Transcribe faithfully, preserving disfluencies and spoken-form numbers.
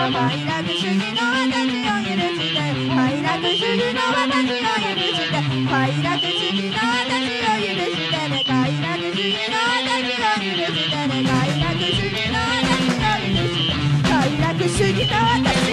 快楽主義の私を許して快楽主義の私を許して快楽主義の私を許してね快楽主義の私を許してね快楽主義の私を許して快楽主義の私